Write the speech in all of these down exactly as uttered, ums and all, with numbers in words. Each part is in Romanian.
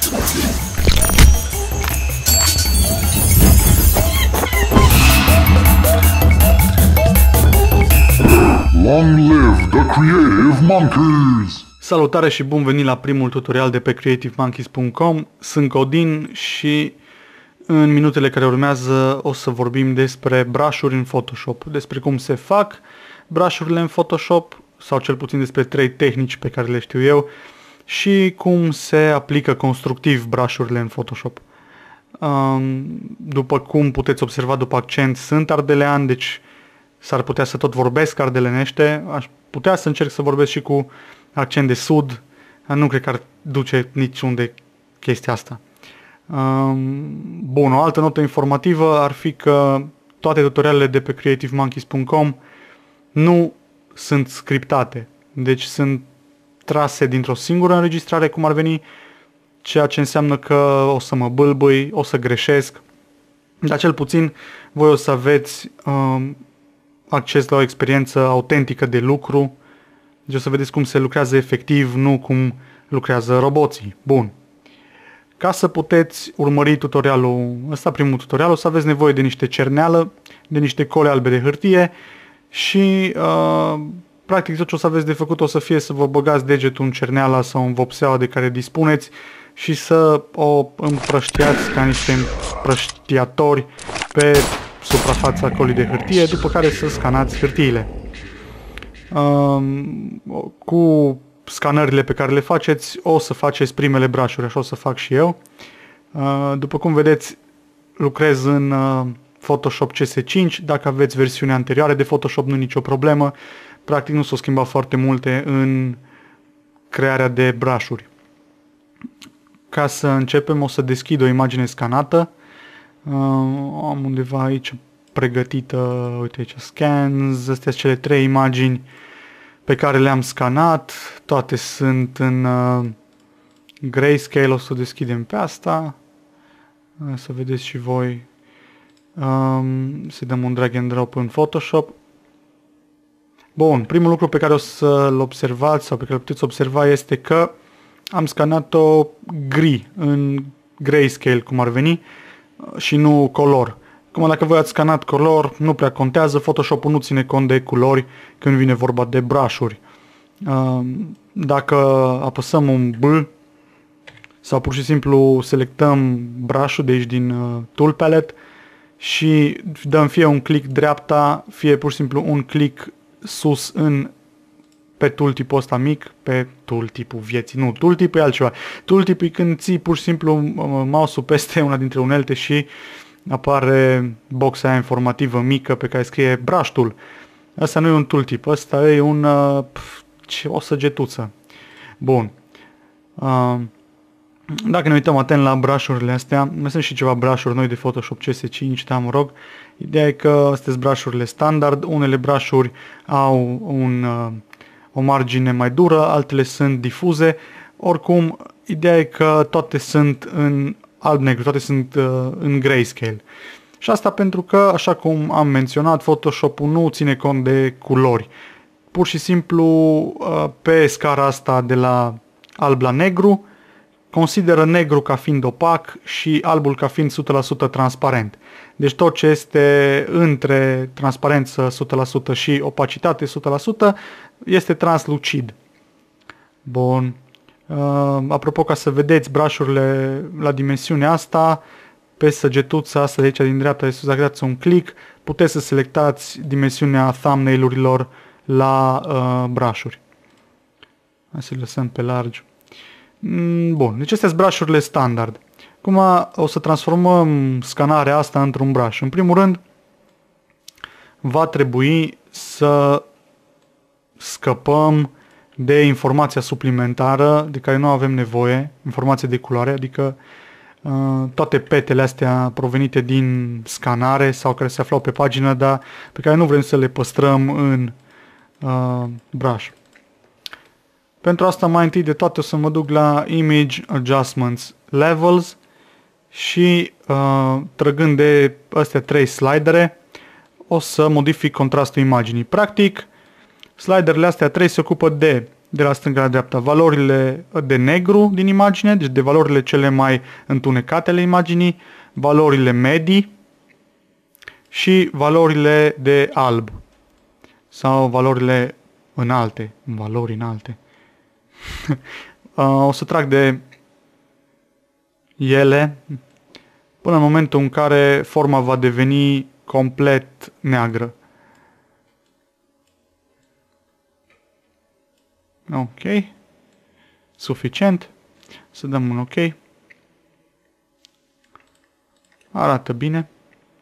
Long live the Creative Monkeys! Salutare și bun venit la primul tutorial de pe creative monkeys punct com. Sunt Codin și în minutele care urmează o să vorbim despre brush-uri în Photoshop, despre cum se fac brush-urile în Photoshop, sau cel puțin despre trei tehnici pe care le știu eu, și cum se aplică constructiv brush-urile în Photoshop. După cum puteți observa după accent, sunt ardelean, deci s-ar putea să tot vorbesc ardelenește. Aș putea să încerc să vorbesc și cu accent de sud. Nu cred că ar duce niciunde chestia asta. Bun, o altă notă informativă ar fi că toate tutorialele de pe creative monkeys punct com nu sunt scriptate. Deci sunt trase dintr-o singură înregistrare, cum ar veni, ceea ce înseamnă că o să mă bâlbâi, o să greșesc, dar cel puțin voi o să aveți um, acces la o experiență autentică de lucru. Deci o să vedeți cum se lucrează efectiv, nu cum lucrează roboții. Bun. Ca să puteți urmări tutorialul ăsta, primul tutorial, o să aveți nevoie de niște cerneală, de niște cole albe de hârtie și uh, practic tot ce o să aveți de făcut o să fie să vă băgați degetul în cerneala sau în vopseaua de care dispuneți și să o împrăștiați ca niște împrăștiatori pe suprafața colii de hârtie, după care să scanați hârtiile. Uh, cu scanările pe care le faceți, o să faceți primele brush-uri, așa o să fac și eu. Uh, după cum vedeți, lucrez în uh, Photoshop C S cinci. Dacă aveți versiuni anterioare de Photoshop, nu e nicio problemă. Practic nu s-au schimbat foarte multe în crearea de brush-uri. Ca să începem, o să deschid o imagine scanată. Uh, am undeva aici pregătită, uite aici, scans, astea sunt cele trei imagini pe care le-am scanat. Toate sunt în uh, grayscale, o să o deschidem pe asta. Uh, să vedeți și voi. Um, să dăm un drag and drop în Photoshop. Bun, primul lucru pe care o să-l observați sau pe care îl puteți observa este că am scanat-o gri, în grayscale, cum ar veni, și nu color. Acum, dacă voi ați scanat color, nu prea contează, Photoshop-ul nu ține cont de culori când vine vorba de brush-uri. Dacă apăsăm un B sau pur și simplu selectăm brush-ul de aici din Tool Palette și dăm fie un click dreapta, fie pur și simplu un click sus în pe tooltip-ul ăsta mic, pe tooltip-ul vieții. Nu, tooltip e altceva. Tooltip e când ții pur și simplu mouse-ul peste una dintre unelte și apare boxa aia informativă mică pe care scrie brush tool. Asta nu e un tooltip, asta e un, uh, ce, o săgetuță. Bun. Uh, dacă ne uităm atent la brush-urile astea, mai sunt și ceva brush-uri noi de Photoshop C S cinci, da, mă rog. Ideea e că astea sunt brush-urile standard, unele brush-uri au un, uh, o margine mai dură, altele sunt difuze. Oricum, ideea e că toate sunt în alb-negru, toate sunt uh, în grayscale. Și asta pentru că, așa cum am menționat, Photoshop-ul nu ține cont de culori. Pur și simplu, uh, pe scara asta de la alb la negru, consideră negru ca fiind opac și albul ca fiind o sută la sută transparent. Deci tot ce este între transparență o sută la sută și opacitate o sută la sută este translucid. Bun. Uh, apropo, ca să vedeți brush-urile la dimensiunea asta, pe săgetuța asta de aici din dreapta de sus, dacă dați un click, puteți să selectați dimensiunea thumbnail-urilor la uh, brush-uri. Hai să le lăsăm pe largi. Mm, bun, deci astea sunt brush-urile standard. Acum o să transformăm scanarea asta într-un brush. În primul rând, va trebui să scăpăm de informația suplimentară de care nu avem nevoie, informație de culoare, adică uh, toate petele astea provenite din scanare sau care se aflau pe pagină, dar pe care nu vrem să le păstrăm în uh, brush. Pentru asta, mai întâi de toate, o să mă duc la Image Adjustments Levels și uh, trăgând de astea trei slidere, o să modific contrastul imaginii. Practic, sliderele astea trei se ocupă de de la stânga la dreapta, valorile de negru din imagine, deci de valorile cele mai întunecate ale imaginii, valorile medii și valorile de alb sau valorile înalte, valori înalte. O să trag de ele până în momentul în care forma va deveni complet neagră. Ok. Suficient. Să dăm un ok. Arată bine.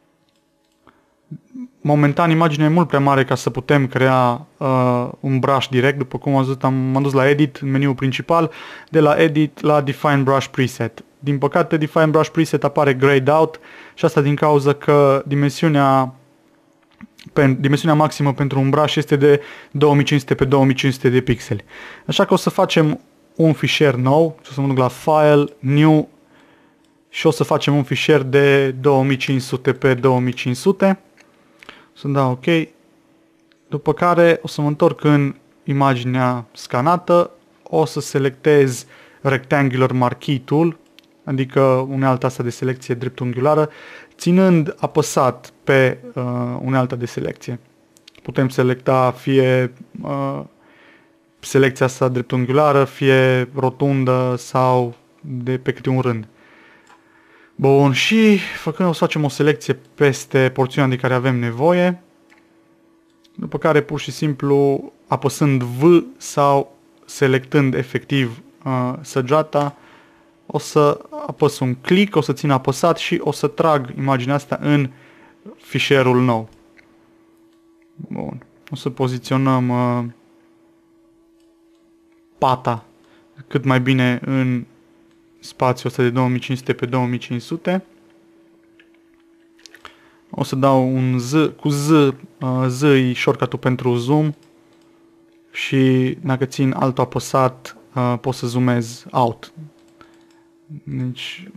Momentan imaginea e mult prea mare ca să putem crea uh, un brush direct. După cum am văzut, am, m-am dus la Edit, în meniul principal, de la Edit la Define Brush Preset. Din păcate, Define Brush Preset apare grayed out și asta din cauza că dimensiunea, pe, dimensiunea maximă pentru un brush este de două mii cinci sute pe două mii cinci sute de pixeli. Așa că o să facem un fișier nou, o să mă duc la File, New și o să facem un fișier de două mii cinci sute pe două mii cinci sute. Să dau OK. După care o să mă întorc în imaginea scanată, o să selectez Rectangular Marquee Tool, adică unealta asta de selecție dreptunghiulară, ținând apăsat pe uh, unealta de selecție. Putem selecta fie uh, selecția asta dreptunghiulară, fie rotundă sau de pe câte un rând. Bun, și făcând o să facem o selecție peste porțiunea de care avem nevoie, după care pur și simplu apăsând V sau selectând efectiv uh, săgeata, o să apăs un click, o să țin apăsat și o să trag imaginea asta în fișierul nou. Bun, o să poziționăm uh, pata cât mai bine în spațiul ăsta de două mii cinci sute pe două mii cinci sute. O să dau un Z, cu Z, uh, Z e shortcut-ul pentru zoom și dacă țin altul apăsat uh, pot să zoomez out. Deci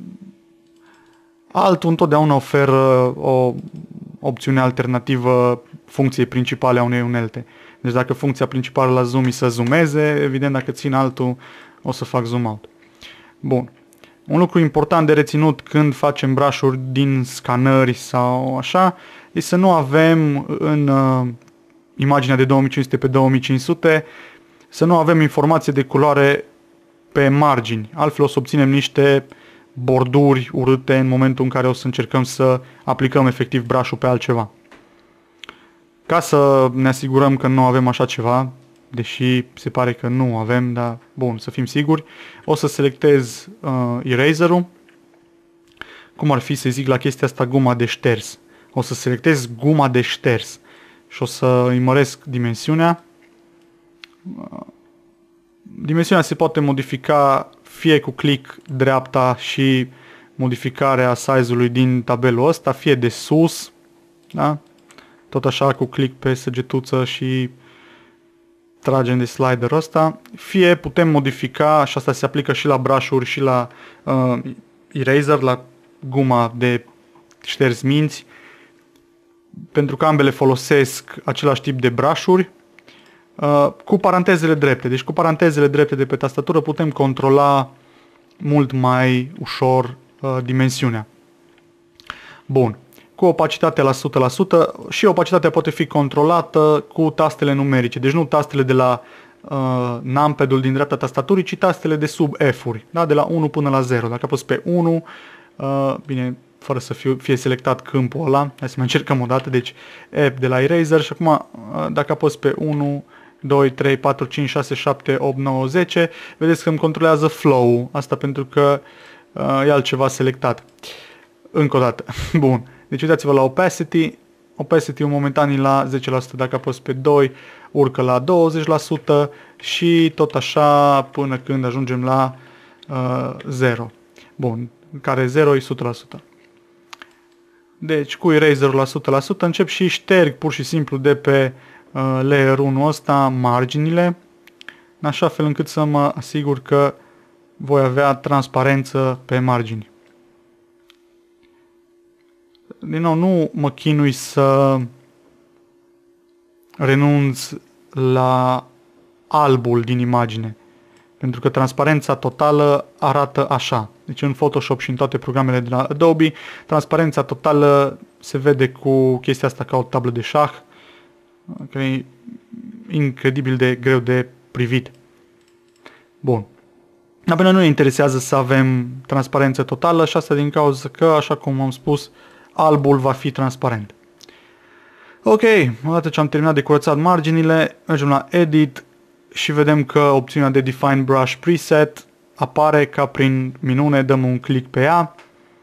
altul întotdeauna oferă o opțiune alternativă funcției principale a unei unelte. Deci dacă funcția principală la zoom e să zoomeze, evident dacă țin altul o să fac zoom out. Bun. Un lucru important de reținut când facem brush-uri din scanări sau așa, e să nu avem în uh, imaginea de două mii cinci sute pe două mii cinci sute, să nu avem informație de culoare pe margini. Altfel o să obținem niște borduri urâte în momentul în care o să încercăm să aplicăm efectiv brush-ul pe altceva. Ca să ne asigurăm că nu avem așa ceva, deși se pare că nu avem, dar bun, să fim siguri, o să selectez uh, eraser-ul, cum ar fi să zic la chestia asta guma de șters. O să selectez guma de șters și o să îi măresc dimensiunea. Uh, dimensiunea se poate modifica fie cu click dreapta și modificarea size-ului din tabelul ăsta, fie de sus, da? Tot așa cu click pe săgetuță și tragem de sliderul ăsta, fie putem modifica, și asta se aplică și la brush-uri și la uh, eraser, la guma de șters minți, pentru că ambele folosesc același tip de brush-uri, uh, cu parantezele drepte. Deci cu parantezele drepte de pe tastatură putem controla mult mai ușor uh, dimensiunea. Bun. Cu opacitate la o sută la sută și opacitatea poate fi controlată cu tastele numerice. Deci nu tastele de la uh, numpad-ul din dreapta tastaturii, ci tastele de sub F-uri, da? De la unu până la zero. Dacă apăs pe unu, uh, bine, fără să fiu, fie selectat câmpul ăla, hai să mai încercăm o dată, deci F de la eraser și acum uh, dacă apăs pe unu, doi, trei, patru, cinci, șase, șapte, opt, nouă, zece, vedeți că îmi controlează flow-ul, asta pentru că uh, e altceva selectat. Încă o dată, bun. Deci uitați-vă la opacity, opacity-ul momentan e la zece la sută, dacă apăs pe doi urcă la douăzeci la sută și tot așa până când ajungem la uh, zero. Bun, care zero e o sută la sută. Deci cu eraser-ul la o sută la sută încep și șterg pur și simplu de pe uh, layer unu ăsta marginile, în așa fel încât să mă asigur că voi avea transparență pe margini. Din nou, nu mă chinui să renunț la albul din imagine. Pentru că transparența totală arată așa. Deci în Photoshop și în toate programele de la Adobe, transparența totală se vede cu chestia asta ca o tablă de șah, care e incredibil de greu de privit. Bun. Dar pe noi nu ne interesează să avem transparență totală și asta din cauza că, așa cum am spus, albul va fi transparent. Ok, odată ce am terminat de curățat marginile, mergem la Edit și vedem că opțiunea de Define Brush Preset apare ca prin minune, dăm un click pe ea.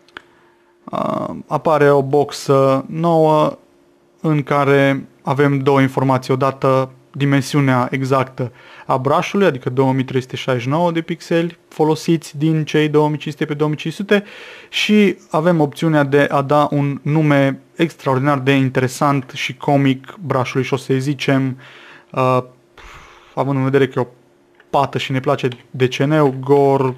Apare o boxă nouă în care avem două informații. Odată dimensiunea exactă a brushului, adică două mii trei sute șaizeci și nouă de pixeli folosiți din cei două mii cinci sute pe două mii cinci sute și avem opțiunea de a da un nume extraordinar de interesant și comic brushului și o să-i zicem, uh, având în vedere că e o pată și ne place deceneu, Gor,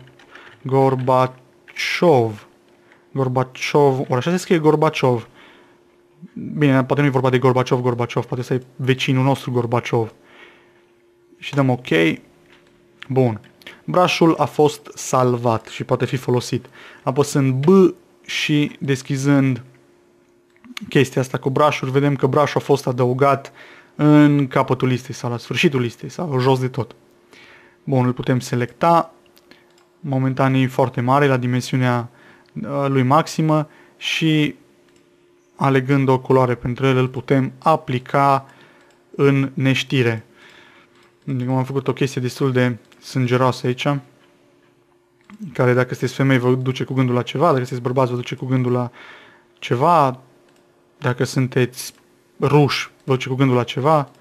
Gorbaciov. Gorbaciov, ori așa se scrie Gorbaciov. Bine, poate nu e vorba de Gorbaciov, Gorbaciov, poate să e vecinul nostru Gorbaciov. Și dăm OK. Bun. Brushul a fost salvat și poate fi folosit. Apăsând B și deschizând chestia asta cu brush-uri, vedem că brush-ul a fost adăugat în capătul listei sau la sfârșitul listei sau jos de tot. Bun, îl putem selecta. Momentan e foarte mare, la dimensiunea lui maximă și alegând o culoare pentru el îl putem aplica în neștire. Am făcut o chestie destul de sângeroasă aici, care dacă sunteți femei vă duce cu gândul la ceva, dacă sunteți bărbați vă duce cu gândul la ceva, dacă sunteți ruși vă duce cu gândul la ceva.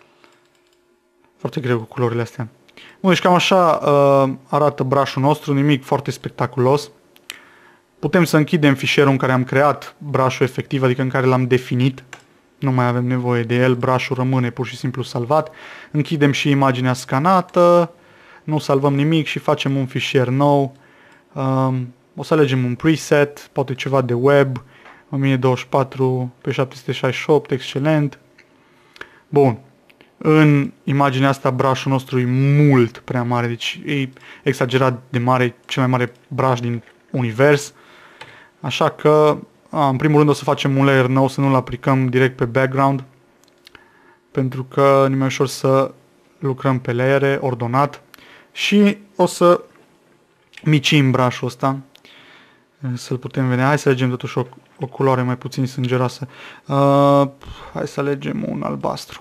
Foarte greu cu culorile astea. Bun, deci cam așa uh, arată brush-ul nostru, nimic foarte spectaculos. Putem să închidem fișierul în care am creat brush-ul efectiv, adică în care l-am definit. Nu mai avem nevoie de el, brush-ul rămâne pur și simplu salvat. Închidem și imaginea scanată, nu salvăm nimic și facem un fișier nou. Um, o să alegem un preset, poate ceva de web, o mie douăzeci și patru pe șapte sute șaizeci și opt, excelent. Bun. În imaginea asta brush-ul nostru e mult prea mare, deci e exagerat de mare, cel mai mare brush din univers. Așa că, a, în primul rând o să facem un layer nou, să nu-l aplicăm direct pe background, pentru că e mai ușor să lucrăm pe layere, ordonat. Și o să micim brush-ul ăsta, să-l putem vedea. Hai să alegem totuși o, o culoare mai puțin sângeroasă. Uh, hai să alegem un albastru.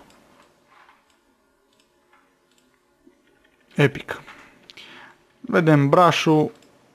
Epic. Vedem brush-ul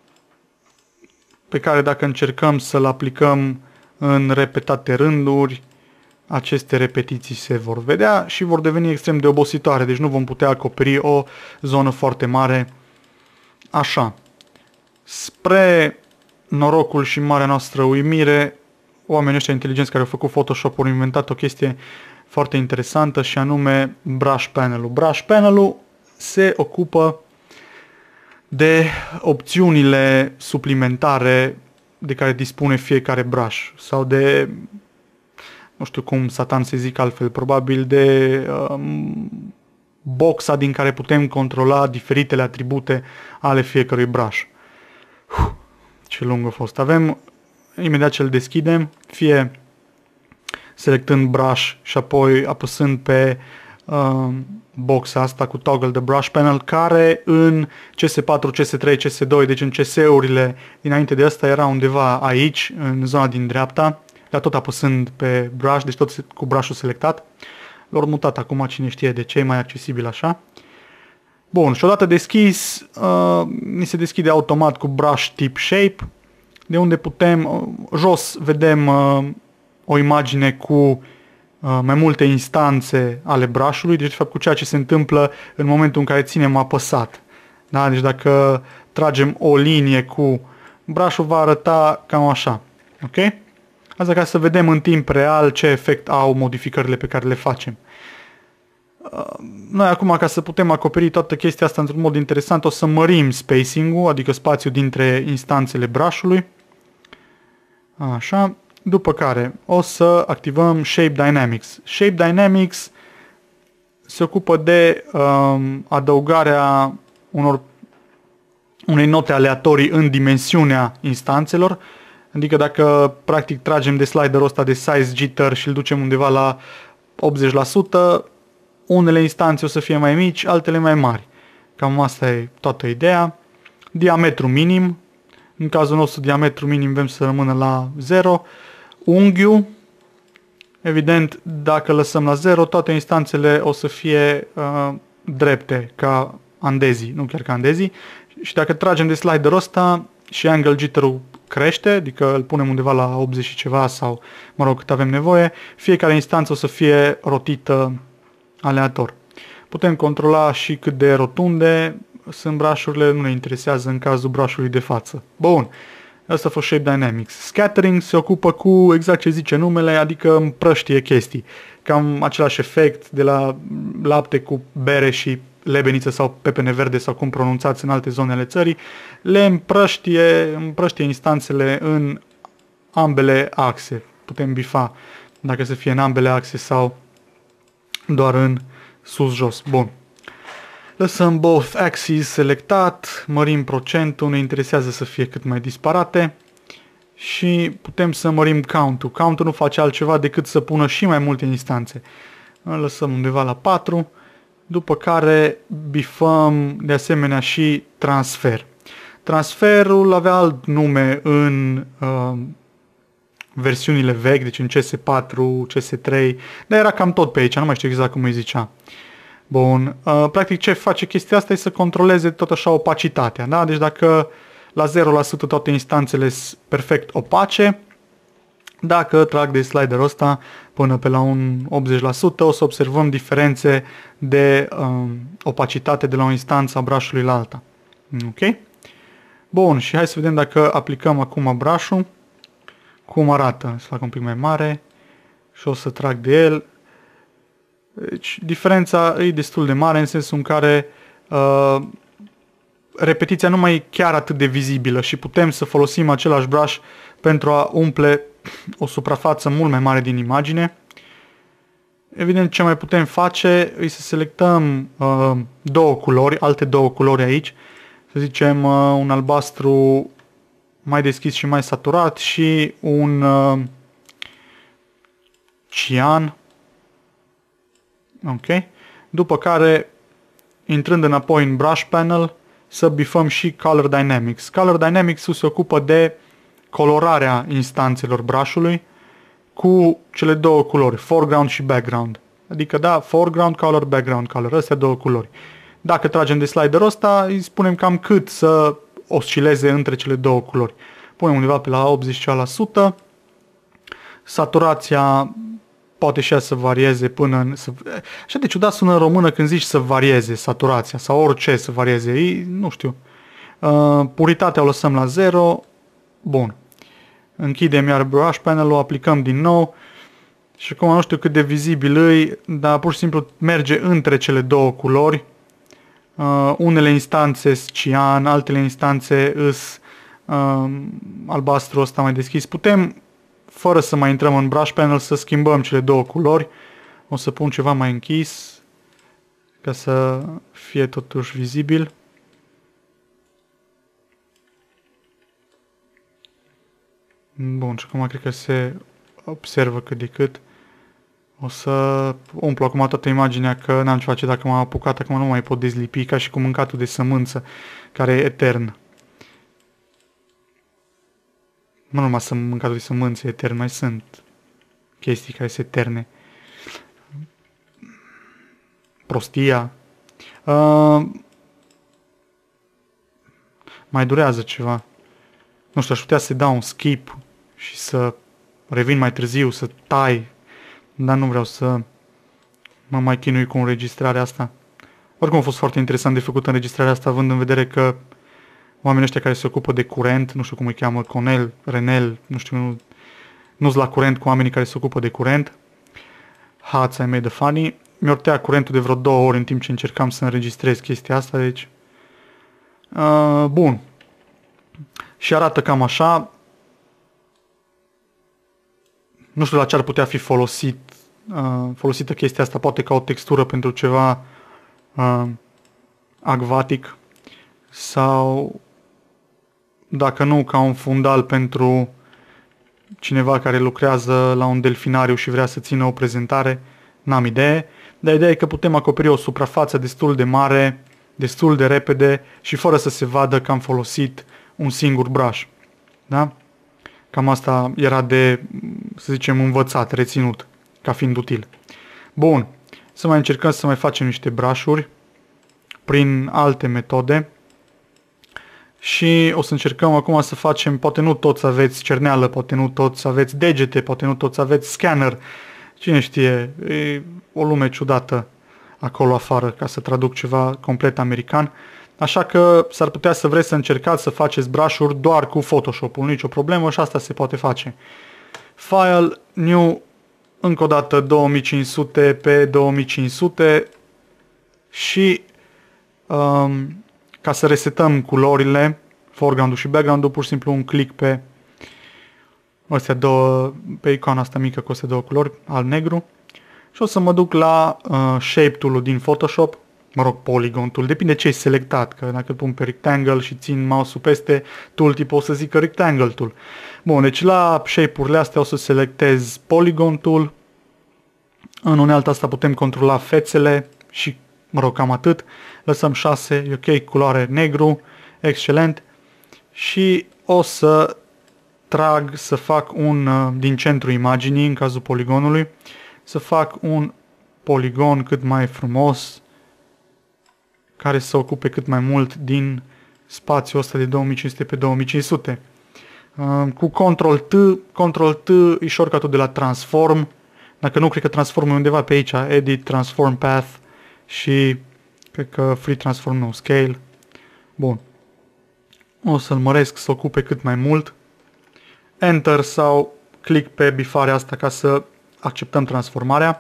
pe care dacă încercăm să-l aplicăm în repetate rânduri, aceste repetiții se vor vedea și vor deveni extrem de obositoare, deci nu vom putea acoperi o zonă foarte mare așa. Spre norocul și marea noastră uimire, oamenii ăștia inteligenți care au făcut Photoshop au inventat o chestie foarte interesantă și anume Brush Panel-ul. Brush Panel-ul se ocupă de opțiunile suplimentare de care dispune fiecare brush sau de, nu știu cum satan să zic altfel, probabil de um, boxa din care putem controla diferitele atribute ale fiecărui brush. Uf, ce lung a fost. Avem, imediat ce îl deschidem, fie selectând brush și apoi apăsând pe um, boxa asta cu toggle de brush panel, care în C S patru, C S trei, C S doi, deci în C S-urile dinainte de asta era undeva aici, în zona din dreapta, dar tot apăsând pe brush, deci tot cu brush-ul selectat. L-au mutat acum, cine știe de ce, e mai accesibil așa. Bun, și odată deschis, uh, ni se deschide automat cu brush tip shape, de unde putem, uh, jos vedem uh, o imagine cu uh, mai multe instanțe ale brush-ului, deci de fapt cu ceea ce se întâmplă în momentul în care ținem apăsat. Da? Deci dacă tragem o linie cu brush-ul va arăta cam așa. Ok? Asta ca să vedem în timp real ce efect au modificările pe care le facem. Noi acum, ca să putem acoperi toată chestia asta într-un mod interesant, o să mărim spacing-ul, adică spațiul dintre instanțele brush-ului. Așa. După care o să activăm Shape Dynamics. Shape Dynamics se ocupă de um, adăugarea unor, unei note aleatorii în dimensiunea instanțelor. Adică dacă practic tragem de sliderul ăsta de size jitter și îl ducem undeva la optzeci la sută, unele instanțe o să fie mai mici, altele mai mari. Cam asta e toată ideea. Diametru minim. În cazul nostru diametru minim vrem să rămână la zero. Unghiul. Evident, dacă lăsăm la zero, toate instanțele o să fie uh, drepte, ca andezii, nu chiar ca andezii. Și dacă tragem de sliderul ăsta și angle jitter-ul crește, adică îl punem undeva la optzeci și ceva sau, mă rog, cât avem nevoie, fiecare instanță o să fie rotită aleator. Putem controla și cât de rotunde sunt brush-urile, nu ne interesează în cazul brush-ului de față. Bun. Asta a fost Shape Dynamics. Scattering se ocupă cu exact ce zice numele, adică împrăștie chestii. Cam același efect de la lapte cu bere și lebeniță sau pepene verde sau cum pronunțați în alte zone ale țării. Le împrăștie, împrăștie instanțele în ambele axe. Putem bifa dacă să fie în ambele axe sau doar în sus-jos. Bun. Lăsăm both axes selectat, mărim procentul, ne interesează să fie cât mai disparate și putem să mărim count-ul. Count-ul nu face altceva decât să pună și mai multe instanțe. Îl lăsăm undeva la patru, după care bifăm de asemenea și transfer. Transferul avea alt nume în uh, versiunile vechi, deci în C S patru, C S trei, dar era cam tot pe aici, nu mai știu exact cum îi zicea. Bun, uh, practic ce face chestia asta e să controleze tot așa opacitatea, da? Deci dacă la zero la sută toate instanțele sunt perfect opace, dacă trag de sliderul ăsta până pe la un optzeci la sută, o să observăm diferențe de uh, opacitate de la o instanță a brush-ului la alta. Ok? Bun, și hai să vedem dacă aplicăm acum brush-ul, cum arată. Să fac un pic mai mare și o să trag de el. Deci, diferența e destul de mare în sensul în care uh, repetiția nu mai e chiar atât de vizibilă și putem să folosim același brush pentru a umple o suprafață mult mai mare din imagine. Evident, ce mai putem face e să selectăm uh, două culori, alte două culori aici. Să zicem uh, un albastru mai deschis și mai saturat și un uh, cian. Ok. După care, intrând înapoi în Brush Panel, să bifăm și Color Dynamics. Color Dynamics se ocupă de colorarea instanțelor brush-ului cu cele două culori, foreground și background. Adică, da, foreground color, background color, astea două culori. Dacă tragem de sliderul ăsta, îi spunem cam cât să oscileze între cele două culori. Punem undeva pe la optzeci la sută. Saturația poate și ea să varieze până în... Să, așa de ciudat sună în română când zici să varieze saturația sau orice să varieze. E, nu știu. Uh, puritatea o lăsăm la zero. Bun. Închidem iar brush panel-ul, aplicăm din nou. Și acum nu știu cât de vizibil e, dar pur și simplu merge între cele două culori. Uh, unele instanțe sunt cian, altele instanțe îs uh, albastru ăsta mai deschis. Putem, fără să mai intrăm în brush panel, să schimbăm cele două culori. O să pun ceva mai închis ca să fie totuși vizibil. Bun, și acum cred că se observă cât de cât. O să umplu acum toată imaginea, că n-am ce face dacă m-am apucat, acum nu mai pot dezlipi, ca și cu mâncatul de sămânță, care e etern. Nu numai să mâncatul de sămânță e etern, mai sunt chestii care sunt eterne. Prostia. Uh, mai durează ceva. Nu știu, aș putea să dau un skip și să revin mai târziu, să tai, dar nu vreau să mă mai chinui cu înregistrarea asta. Oricum a fost foarte interesant de făcut înregistrarea asta, având în vedere că oamenii ăștia care se ocupă de curent, nu știu cum îi cheamă, Conel, Renel, nu știu, nu, nu-s la curent cu oamenii care se ocupă de curent. Hats, I made a funny. Mi-or tăia curentul de vreo două ori în timp ce încercam să înregistrez chestia asta, deci... Uh, bun. Și arată cam așa. Nu știu la ce ar putea fi folosit uh, folosită chestia asta, poate ca o textură pentru ceva uh, acvatic sau, dacă nu, ca un fundal pentru cineva care lucrează la un delfinariu și vrea să țină o prezentare. N-am idee, dar ideea e că putem acoperi o suprafață destul de mare, destul de repede și fără să se vadă că am folosit un singur brush. Da? Cam asta era de, să zicem, învățat, reținut, ca fiind util. Bun, să mai încercăm să mai facem niște brush-uri prin alte metode. Și o să încercăm acum să facem, poate nu toți aveți cerneală, poate nu toți aveți degete, poate nu toți aveți scanner. Cine știe, e o lume ciudată acolo afară, ca să traduc ceva complet american. Așa că s-ar putea să vreți să încercați să faceți brush-uri doar cu Photoshop-ul, nicio problemă și asta se poate face. File, new, încă o dată două mii cinci sute pe două mii cinci sute și um, ca să resetăm culorile, foreground-ul și background-ul, pur și simplu un click pe astea două, pe icoana asta mică cu astea două culori, alb-negru. Și o să mă duc la uh, Shape Tool-ul din Photoshop, mă rog, Polygon Tool, depinde ce ai selectat, că dacă îl pun pe Rectangle și țin mouse-ul peste tooltip, o să zică Rectangle Tool. Bun, deci la shape-urile astea o să selectez Polygon Tool. În unealta asta putem controla fețele și, mă rog, cam atât. Lăsăm șase, e ok, culoare negru, excelent. Și o să trag, să fac un, din centru imaginii, în cazul poligonului, să fac un poligon cât mai frumos, care să ocupe cât mai mult din spațiul ăsta de două mii cinci sute pe două mii cinci sute. Cu control T, control T e shortcut-ul de la Transform. Dacă nu, cred că Transform e undeva pe aici, Edit, Transform Path și cred că Free Transform, nu, Scale. Bun. O să-l măresc să ocupe cât mai mult. Enter sau click pe bifarea asta ca să acceptăm transformarea.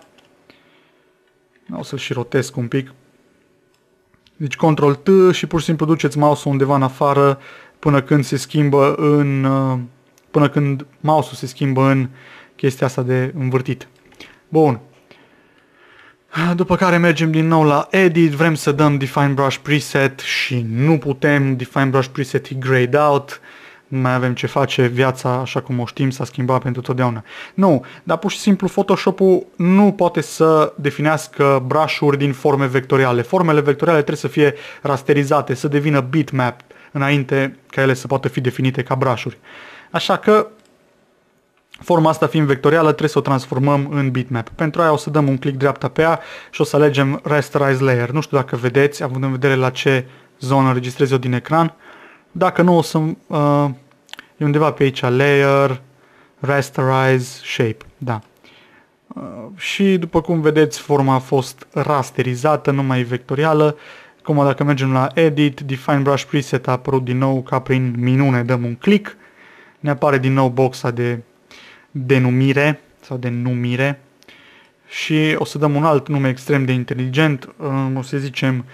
O să-l și rotesc un pic. Deci control T și pur și simplu duceți mouse-ul undeva în afară până când se schimbă în până când mouse-ul se schimbă în chestia asta de învârtit. Bun. După care mergem din nou la Edit, vrem să dăm Define Brush Preset și nu putem. Define Brush Preset e grayed out. Nu mai avem ce face, viața așa cum o știm s-a schimbat pentru totdeauna. Nu, dar pur și simplu Photoshop-ul nu poate să definească brush-uri din forme vectoriale. Formele vectoriale trebuie să fie rasterizate, să devină bitmap înainte ca ele să poată fi definite ca brush-uri. Așa că forma asta fiind vectorială trebuie să o transformăm în bitmap. Pentru aia o să dăm un click dreapta pe ea și o să alegem Rasterize Layer. Nu știu dacă vedeți, având în vedere la ce zonă înregistrez eu din ecran. Dacă nu, o să uh, e undeva pe aici Layer, Rasterize, Shape. Da. Uh, și după cum vedeți, forma a fost rasterizată, nu mai e vectorială. Acum dacă mergem la Edit, Define Brush Preset a apărut din nou ca prin minune, dăm un click. Ne apare din nou boxa de denumire sau de numire și o să dăm un alt nume extrem de inteligent, uh, o să zicem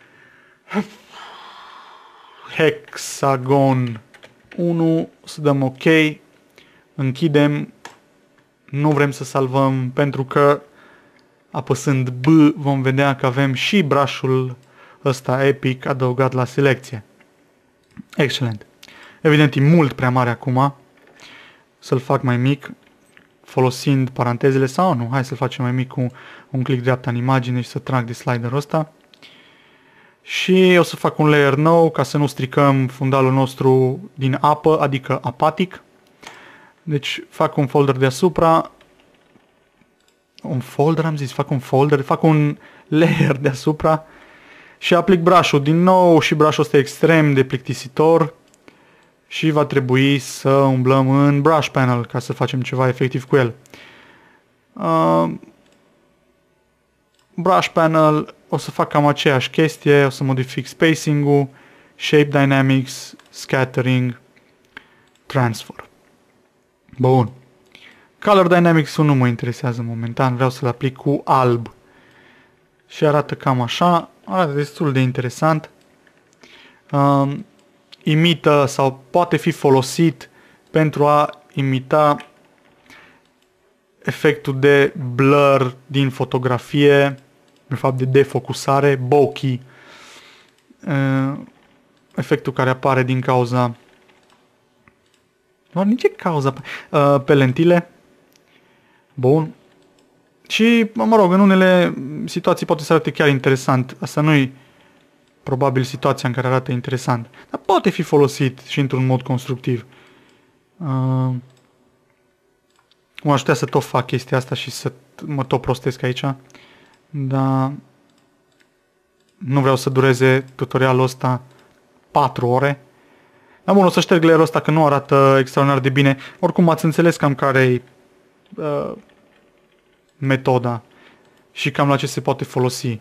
Hexagon unu, să dăm OK, închidem, nu vrem să salvăm pentru că apăsând B vom vedea că avem și brush-ul ăsta epic adăugat la selecție. Excelent. Evident e mult prea mare acum, să-l fac mai mic folosind parantezele sau nu, hai să-l facem mai mic cu un click dreapta în imagine și să trag de sliderul ăsta. Și o să fac un layer nou ca să nu stricăm fundalul nostru din apă, adică apatic. Deci fac un folder deasupra. Un folder am zis, fac un folder, fac un layer deasupra și aplic brush-ul din nou și brush-ul ăsta e extrem de plictisitor și va trebui să umblăm în brush panel ca să facem ceva efectiv cu el. Uh, brush panel, o să fac cam aceeași chestie, o să modific spacing-ul, shape dynamics, scattering, transfer. Bun. Color dynamics-ul nu mă interesează momentan, vreau să-l aplic cu alb. Și arată cam așa, arată destul de interesant. Uh, imită sau poate fi folosit pentru a imita efectul de blur din fotografie, de fapt de defocusare, bokeh, efectul care apare din cauza, doar din ce cauza, pe lentile. Bun. Și, mă rog, în unele situații poate să arate chiar interesant. Asta nu-i probabil situația în care arată interesant, dar poate fi folosit și într-un mod constructiv. Uh, m-aș putea să tot fac chestia asta și să mă tot prostesc aici, dar nu vreau să dureze tutorialul ăsta patru ore. Dar bun, o să șterg layerul ăsta că nu arată extraordinar de bine. Oricum ați înțeles cam care-i uh, metoda și cam la ce se poate folosi.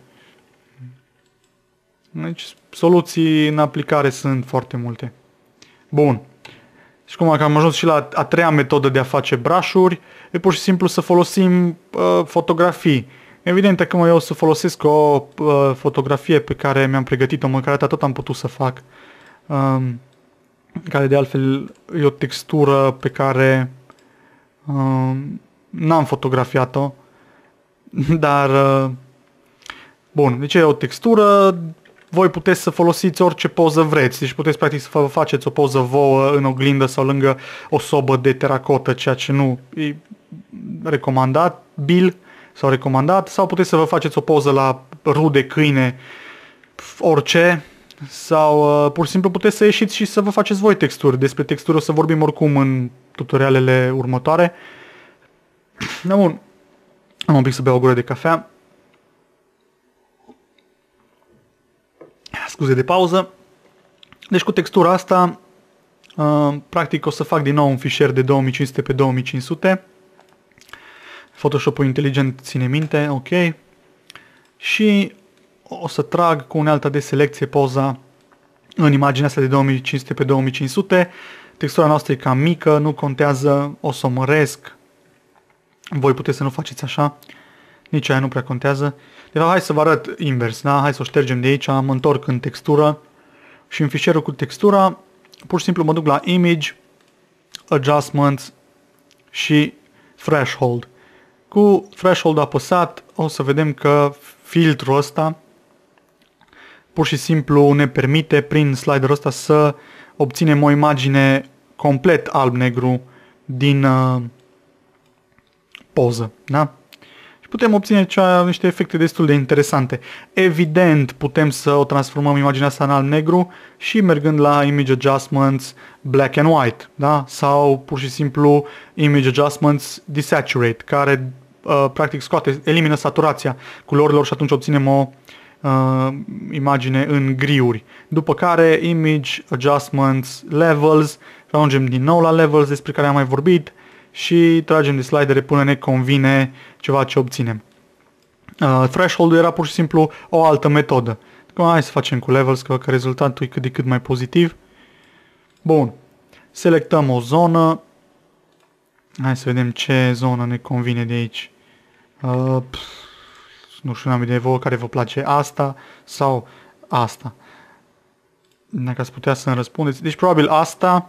Deci, soluții în aplicare sunt foarte multe. Bun. Și cum am ajuns și la a treia metodă de a face brush-uri, e pur și simplu să folosim uh, fotografii. Evident că eu o să folosesc o uh, fotografie pe care mi-am pregătit-o, măcar atât am putut să fac. Um, care de altfel e o textură pe care um, n-am fotografiat-o. Dar, uh, bun, deci e o textură, voi puteți să folosiți orice poză vreți, deci puteți practic să vă faceți o poză vouă în oglindă sau lângă o sobă de teracotă, ceea ce nu e recomandat, bil sau recomandat, sau puteți să vă faceți o poză la rude, câine, orice, sau uh, pur și simplu puteți să ieșiți și să vă faceți voi texturi. Despre texturi o să vorbim oricum în tutorialele următoare. Da, bun. Am un pic să beau o gură de cafea. Scuze de pauză. Deci cu textura asta, uh, practic o să fac din nou un fișier de două mii cinci sute pe două mii cinci sute. Photoshop-ul inteligent ține minte, ok. Și o să trag cu unealta de selecție poza în imaginea asta de două mii cinci sute pe două mii cinci sute. Textura noastră e cam mică, nu contează, o să o măresc. Voi puteți să nu faceți așa, nici aia nu prea contează. De fapt, hai să vă arăt invers, da? Hai să o ștergem de aici, mă întorc în textură și în fișierul cu textura, pur și simplu mă duc la Image, Adjustments și Threshold. Cu Threshold apăsat o să vedem că filtrul ăsta pur și simplu ne permite prin sliderul ăsta să obținem o imagine complet alb-negru din uh, poză, da? Și putem obține cea, niște efecte destul de interesante. Evident, putem să o transformăm imaginea asta în alb-negru și mergând la Image Adjustments, Black and White, da? Sau pur și simplu Image Adjustments, Desaturate, care uh, practic scoate, elimină saturația culorilor și atunci obținem o uh, imagine în griuri. După care Image Adjustments, Levels, și ajungem din nou la Levels despre care am mai vorbit, și tragem de slidere până ne convine ceva ce obținem. Uh, Threshold-ul era pur și simplu o altă metodă. Acum hai să facem cu Levels, că, că rezultatul e cât de cât mai pozitiv. Bun. Selectăm o zonă. Hai să vedem ce zonă ne convine de aici. Uh, pf, nu știu, n-am idee vouă care vă place, asta sau asta. Dacă ați putea să-mi răspundeți. Deci probabil asta.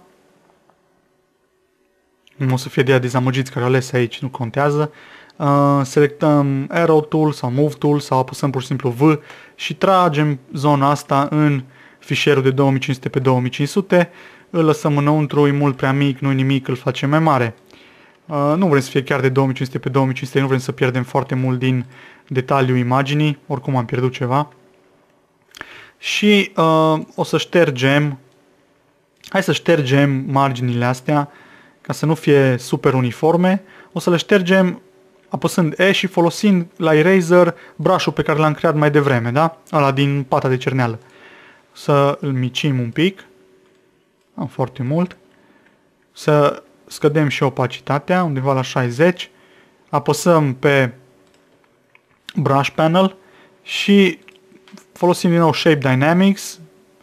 Nu o să fie de aia dezamăgiți care au ales aici, nu contează. Uh, selectăm Arrow Tool sau Move Tool sau apăsăm pur și simplu V și tragem zona asta în fișierul de două mii cinci sute pe două mii cinci sute. Îl lăsăm înăuntru, e mult prea mic, nu nimic, îl facem mai mare. Uh, nu vrem să fie chiar de două mii cinci sute pe două mii cinci sute, nu vrem să pierdem foarte mult din detaliul imaginii, oricum am pierdut ceva. Și uh, o să ștergem, hai să ștergem marginile astea, ca să nu fie super uniforme. O să le ștergem apăsând E și folosind la Eraser brush-ul pe care l-am creat mai devreme, da? Ăla din pata de cerneală. Să îl micim un pic. Am foarte mult. Să scădem și opacitatea, undeva la șaizeci. Apăsăm pe Brush Panel și folosim din nou Shape Dynamics.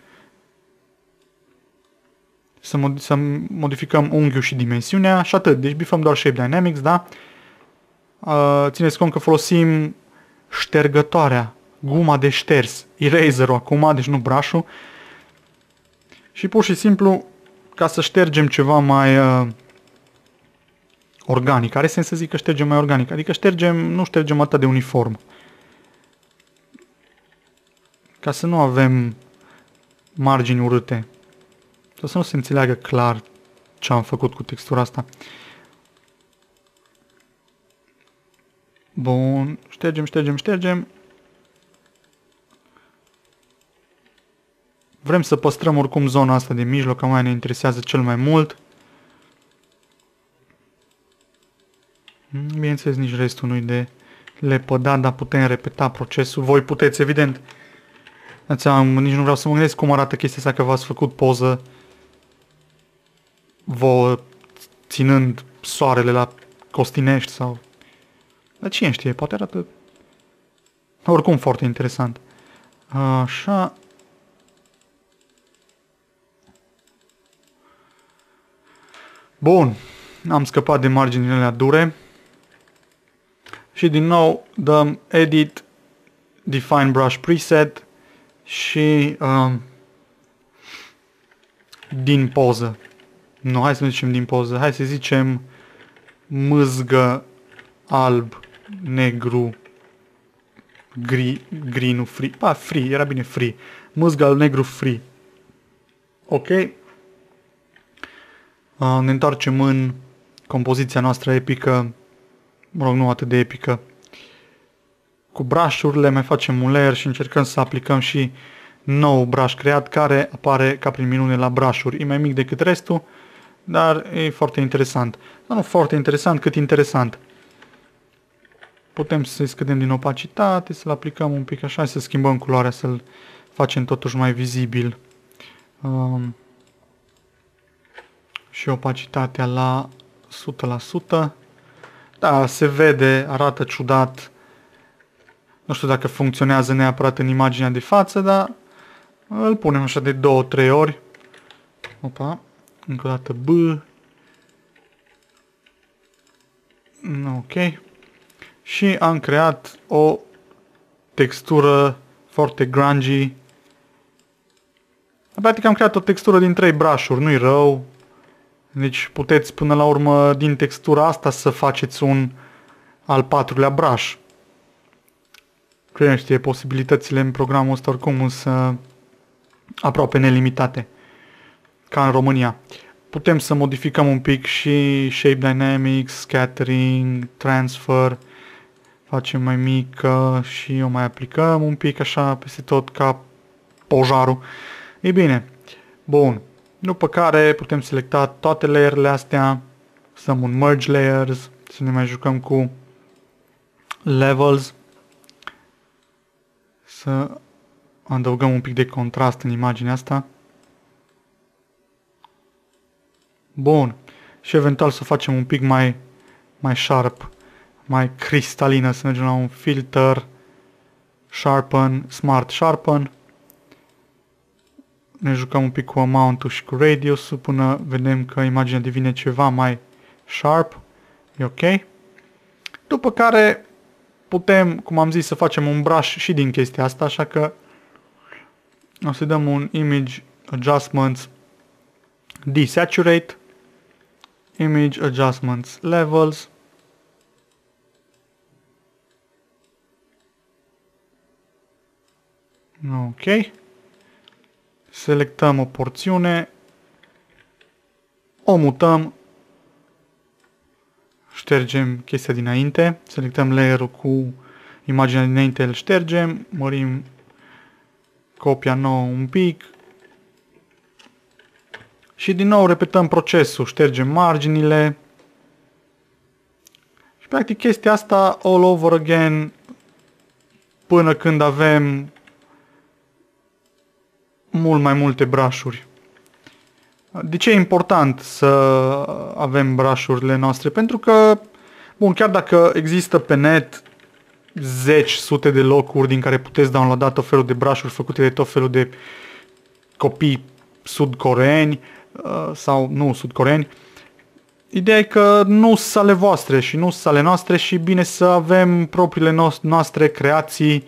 Să, mod să modificăm unghiul și dimensiunea și atât. Deci bifăm doar Shape Dynamics, da? Uh, țineți cont că folosim ștergătoarea, guma de șters, eraser-ul acum, deci nu brush-ul. Și pur și simplu, ca să ștergem ceva mai uh, organic. Are sens să zic că ștergem mai organic. Adică ștergem, nu ștergem atât de uniform. Ca să nu avem margini urâte. Sau să nu se înțeleagă clar ce am făcut cu textura asta. Bun. Ștergem, ștergem, ștergem. Vrem să păstrăm oricum zona asta de mijloc, că mai ne interesează cel mai mult. Bineînțeles, nici restul nu-i de lepădat, dar putem repeta procesul. Voi puteți, evident. Nici nu vreau să mă gândesc cum arată chestia asta, că v-ați făcut poză vouă ținând soarele la Costinești sau... Dar cine știe, poate arată oricum foarte interesant. Așa. Bun. Am scăpat de marginile alea dure. Și din nou dăm Edit, Define Brush Preset și um, din poză. Nu, hai să nu zicem din poză, hai să zicem mâzgă, alb, negru, gri, gri, nu free. Pa, free, era bine free. Mâzgă, alb, negru, free. Ok. Uh, ne întoarcem în compoziția noastră epică. Mă rog, nu atât de epică. Cu brush-urile mai facem un layer și încercăm să aplicăm și nou brush creat care apare ca prin minune la brush-uri. E mai mic decât restul, dar e foarte interesant. Dar nu foarte interesant, cât interesant. Putem să-i scădem din opacitate, să-l aplicăm un pic așa, să schimbăm culoarea, să-l facem totuși mai vizibil. Um, și opacitatea la o sută la sută. Da, se vede, arată ciudat. Nu știu dacă funcționează neapărat în imaginea de față, dar îl punem așa de două trei ori. Opa, încă o dată B. Ok. Și am creat o textură foarte grungy. Practic am creat o textură din trei brush-uri, nu-i rău. Deci puteți până la urmă din textura asta să faceți un al patrulea brush. Cine știe, posibilitățile în programul ăsta oricum sunt aproape nelimitate. Ca în România. Putem să modificăm un pic și Shape Dynamics, Scattering, Transfer. Facem mai mică și o mai aplicăm un pic așa peste tot ca pojarul. Ei bine, bun. După care putem selecta toate layerele astea, să dăm un Merge Layers, să ne mai jucăm cu Levels, să adăugăm un pic de contrast în imaginea asta. Bun. Și eventual să facem un pic mai, mai sharp, mai cristalină, să mergem la un Filter, Sharpen, Smart Sharpen. Ne jucăm un pic cu amount-ul și cu radius-ul până vedem că imaginea devine ceva mai sharp. E ok. După care putem, cum am zis, să facem un brush și din chestia asta, așa că o să dăm un Image Adjustments Desaturate, Image Adjustments Levels. Ok. Selectăm o porțiune, o mutăm, ștergem chestia dinainte, selectăm layer-ul cu imaginea dinainte, îl ștergem, mărim copia nouă un pic și din nou repetăm procesul, ștergem marginile și practic chestia asta all over again până când avem mult mai multe brush-uri. De ce e important să avem brush-urile noastre? Pentru că, bun, chiar dacă există pe net zeci, sute de locuri din care puteți downloada tot felul de brush-uri făcute de tot felul de copii sud-coreeni sau nu sud-coreeni, ideea e că nu sunt ale voastre și nu sunt ale noastre și bine să avem propriile noastre creații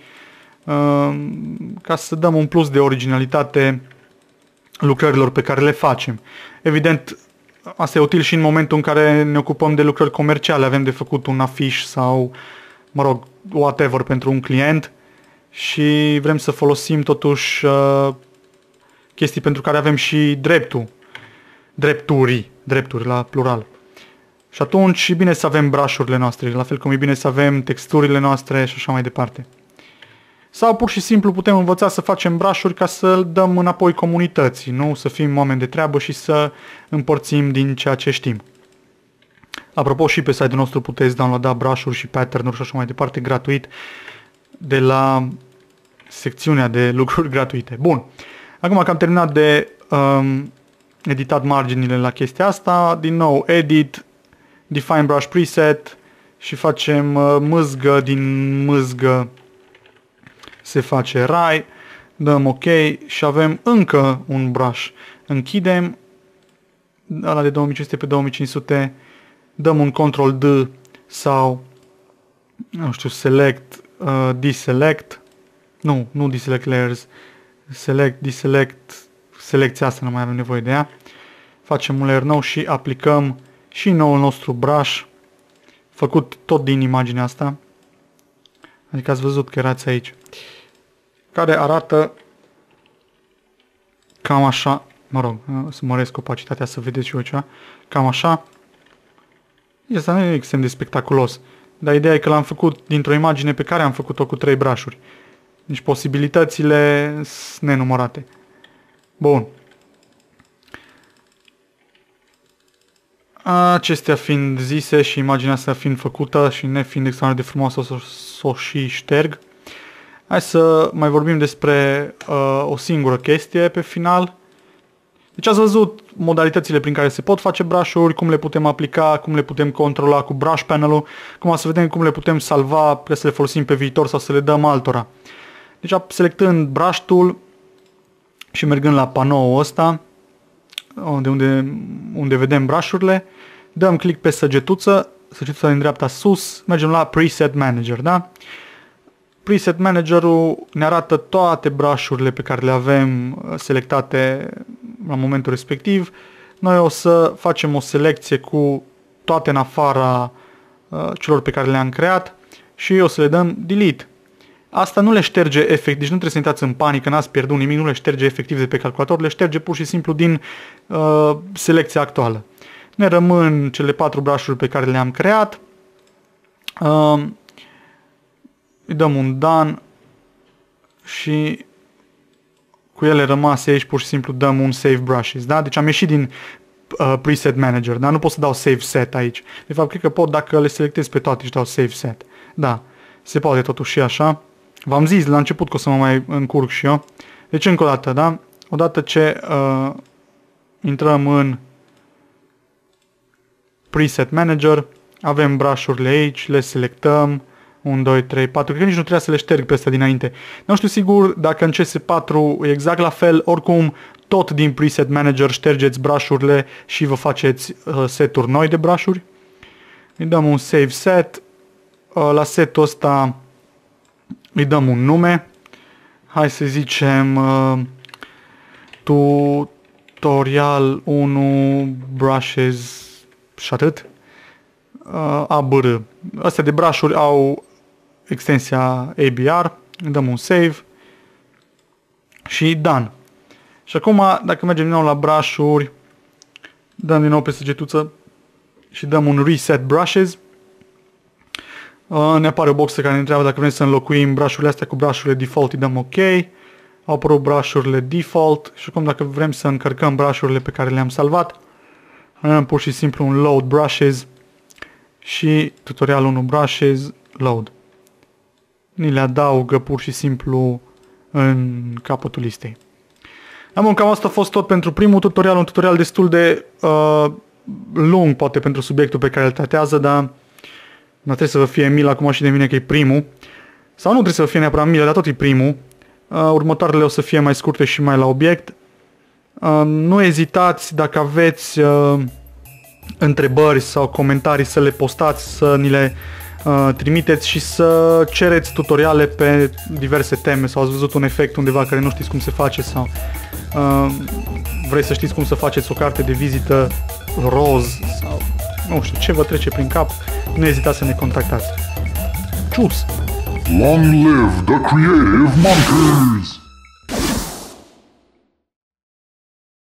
ca să dăm un plus de originalitate lucrărilor pe care le facem. Evident, asta e util și în momentul în care ne ocupăm de lucrări comerciale, avem de făcut un afiș sau, mă rog, whatever pentru un client și vrem să folosim totuși uh, chestii pentru care avem și dreptul, drepturi, drepturi la plural. Și atunci e bine să avem brush-urile noastre, la fel cum e bine să avem texturile noastre și așa mai departe. Sau pur și simplu putem învăța să facem brush-uri ca să dăm înapoi comunității, nu? Să fim oameni de treabă și să împărțim din ceea ce știm. Apropo, și pe site-ul nostru puteți downloada brush-uri și pattern-uri și așa mai departe gratuit de la secțiunea de lucruri gratuite. Bun. Acum că am terminat de um, editat marginile la chestia asta, din nou edit, define brush preset și facem uh, mâzgă, din mâzgă se face rai, dăm OK și avem încă un brush. Închidem ăla de două mii cinci sute pe două mii cinci sute, dăm un control D sau, nu știu, select, uh, deselect, nu, nu deselect layers, select, deselect, selecția asta nu mai avem nevoie de ea. Facem un layer nou și aplicăm și noul nostru brush, făcut tot din imaginea asta. Adică ați văzut că erați aici. Care arată cam așa, mă rog, să măresc opacitatea să vedeți și voi ceva, cam așa. Asta nu e extrem de spectaculos, dar ideea e că l-am făcut dintr-o imagine pe care am făcut-o cu trei brush-uri. Deci posibilitățile sunt nenumărate. Bun. Acestea fiind zise și imaginea asta fiind făcută și nefiind extraordinar de frumoasă, o să o și șterg. Hai să mai vorbim despre uh, o singură chestie pe final. Deci ați văzut modalitățile prin care se pot face brush-uri, cum le putem aplica, cum le putem controla cu brush panel-ul, cum să vedem cum le putem salva, ca să le folosim pe viitor sau să le dăm altora. Deci selectând brush tool și mergând la panoul ăsta, de unde, unde vedem brush-urile, dăm click pe săgetuță, săgetuța din dreapta sus, mergem la Preset Manager, da? Preset Manager-ul ne arată toate brush-urile pe care le avem selectate la momentul respectiv. Noi o să facem o selecție cu toate în afara uh, celor pe care le-am creat și o să le dăm Delete. Asta nu le șterge efect, deci nu trebuie să intrați în panică, n-ați pierdut nimic, nu le șterge efectiv de pe calculator, le șterge pur și simplu din uh, selecția actuală. Ne rămân cele patru brush-uri pe care le-am creat. Uh, îi dăm un Done și cu ele rămase aici pur și simplu dăm un Save Brushes. Da? Deci am ieșit din uh, Preset Manager, da? Nu pot să dau Save Set aici. De fapt, cred că pot dacă le selectez pe toate și dau Save Set. Da, se poate totuși și așa. V-am zis la început că o să mă mai încurc și eu. Deci încă o dată, da? Odată ce uh, intrăm în Preset Manager, avem brush-urile aici, le selectăm, unu, doi, trei, patru, cred că nici nu trebuie să le șterg pe astea dinainte. Nu știu sigur dacă în C S patru e exact la fel, oricum tot din Preset Manager ștergeți brush-urile și vă faceți uh, seturi noi de brush-uri. Îi dăm un Save Set, uh, la setul ăsta îi dăm un nume, hai să zicem uh, tutorial unu brushes și atât, uh, A B R. Astea de brush-uri au extensia A B R, îi dăm un save și done. Și acum dacă mergem din nou la brush-uri, dăm din nou pe săgetuță și dăm un reset brushes. Uh, ne apare o boxă care ne întreabă dacă vrem să înlocuim brush-urile astea cu brush-urile default, îi dăm OK. Au apărut brush-urile default și acum dacă vrem să încărcăm brush-urile pe care le-am salvat, avem pur și simplu un load brushes și tutorial unu brushes load. Ni le adaugă pur și simplu în capătul listei. Am cam asta a fost tot pentru primul tutorial, un tutorial destul de uh, lung poate pentru subiectul pe care îl tratează, dar nu trebuie să vă fie milă acum și de mine că e primul. Sau nu trebuie să vă fie neapărat milă, dar tot e primul. Uh, următoarele o să fie mai scurte și mai la obiect. Uh, nu ezitați dacă aveți uh, întrebări sau comentarii să le postați, să ni le uh, trimiteți și să cereți tutoriale pe diverse teme sau ați văzut un efect undeva care nu știți cum se face sau uh, vrei să știți cum să faceți o carte de vizită roz sau nu știu ce vă trece prin cap, nu ezitați să ne contactați. Cius! Long live the creative monkeys!